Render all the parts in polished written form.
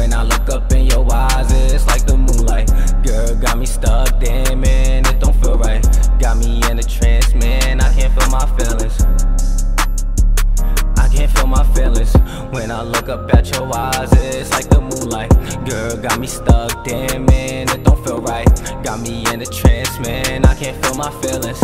When I look up in your eyes, it's like the moonlight. Girl, got me stuck, damn man, it don't feel right. Got me in a trance, man, I can't feel my feelings. I can't feel my feelings. When I look up at your eyes, it's like the moonlight. Girl, got me stuck, damn man, it don't feel right. Got me in a trance, man, I can't feel my feelings.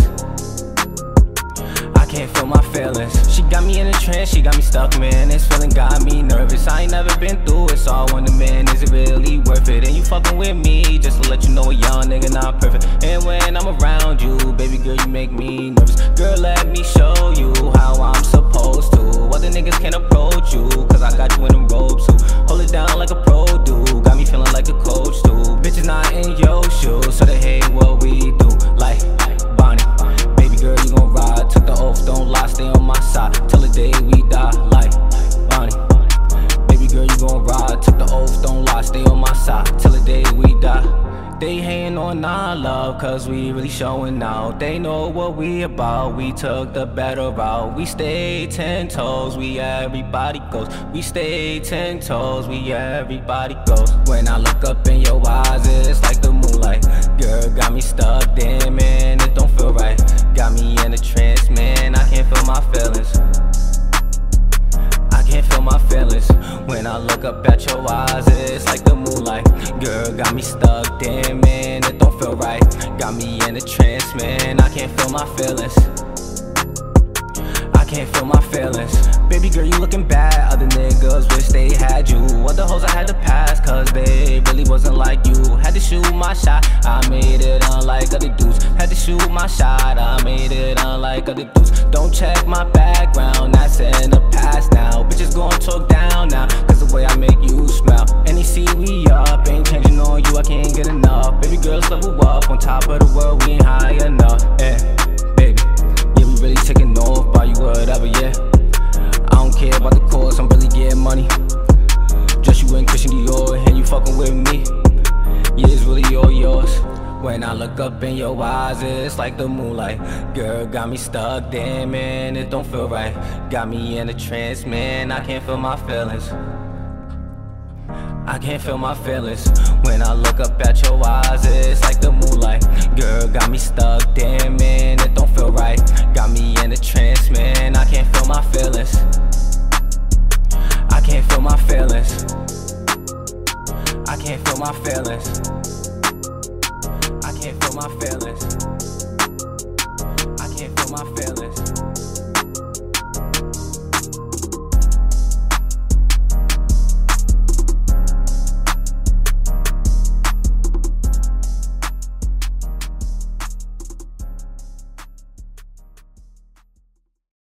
I can't feel my feelings. She got me in a trance, she got me stuck, man. This feeling got me nervous. I ain't never been through it, so I wonder, man, is it really worth it? And you fucking with me, just to let you know a young nigga not perfect. And when I'm around you, baby girl, you make me nervous. Girl, let me show you how I'm supposed to. Other niggas can't approach you, cause I got you in them robes too. Hold it down like a pro do, got me feeling like a coach too. Bitches not in your shoes, so they hate what we do. Like Bonnie, baby girl, you gon' ride. Took the oath, don't lie, stay on my side till the day we die. Like Bonnie, baby girl, you gon' ride. Took the oath, don't lie, stay on my side till the day we die. They hating on our love, cause we really showing out. They know what we about, we took the better route. We stay 10 toes, we everybody goes. We stay 10 toes, we everybody goes. When I look up in your eyes, it's like the moonlight. Girl, got me stuck, damn man, it don't feel right. Got me in a trance, man, I can't feel my feelings. I can't feel my feelings. When I look up at your eyes, it's like the moonlight. Girl, got me stuck, damn man, it don't feel right. Got me in a trance, man, I can't feel my feelings. I can't feel my feelings. Baby girl, you looking bad, other niggas wish they had you. Other hoes I had to pass, cause they really wasn't like you. Had to shoot my shot, I made it unlike other dudes. Had to shoot my shot, I made it unlike other dudes. Don't check my background, that's in the past now. Bitches gon' talk down now, cause the way I make you smile. And they see we up, ain't changing on you, I can't get enough. Baby girl, let's level up, on top of the world, we ain't high enough. Baby, yeah, we really taking off, buy you whatever, yeah. I don't care about the course, I'm really getting money. Just you and Christian Dior, and you fucking with me. Yeah, it's really all yours. When I look up in your eyes, it's like the moonlight. Girl, got me stuck, damn man, it don't feel right. Got me in a trance, man, I can't feel my feelings. I can't feel my feelings. When I look up at your eyes, it's like the moonlight. Girl, got me stuck, damn man, it don't feel right. Got me in a trance, man, I can't feel my feelings. I can't feel my feelings. I can't feel my feelings. I can't feel my feelings.